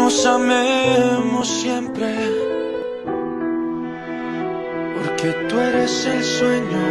nos amemos siempre, porque tú eres el sueño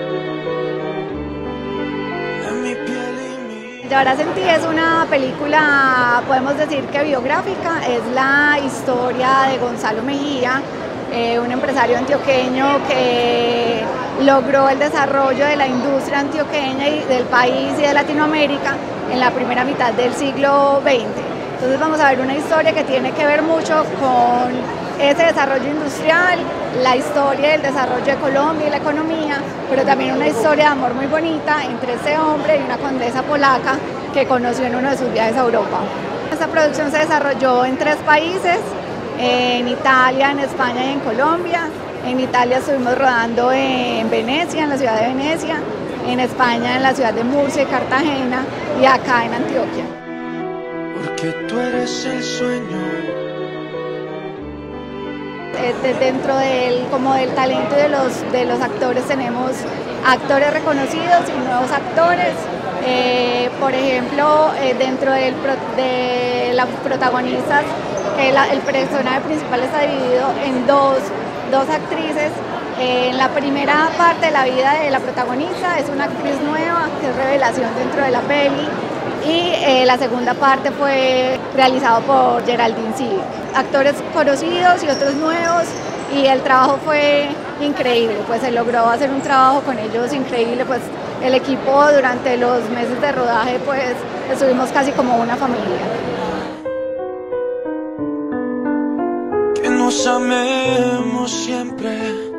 de mi piel y mi... Llevar a Sentir es una película, podemos decir que biográfica, es la historia de Gonzalo Mejía, un empresario antioqueño que logró el desarrollo de la industria antioqueña y del país y de Latinoamérica en la primera mitad del siglo XX. Entonces vamos a ver una historia que tiene que ver mucho con ese desarrollo industrial, la historia del desarrollo de Colombia y la economía, pero también una historia de amor muy bonita entre ese hombre y una condesa polaca que conoció en uno de sus viajes a Europa. Esta producción se desarrolló en 3 países, en Italia, en España y en Colombia. En Italia estuvimos rodando en Venecia, en la ciudad de Venecia, en España, en la ciudad de Murcia y Cartagena, y acá en Antioquia. Porque tú eres el sueño. Dentro del talento de los actores tenemos actores reconocidos y nuevos actores. Por ejemplo, dentro de las protagonistas, el personaje principal está dividido en dos actrices. En la primera parte de la vida de la protagonista es una actriz nueva, que es revelación dentro de la peli, y la segunda parte fue realizado por Geraldine Civil. Actores conocidos y otros nuevos, y el trabajo fue increíble, pues se logró hacer un trabajo con ellos increíble, pues el equipo durante los meses de rodaje pues estuvimos casi como una familia. Que nos amemos siempre.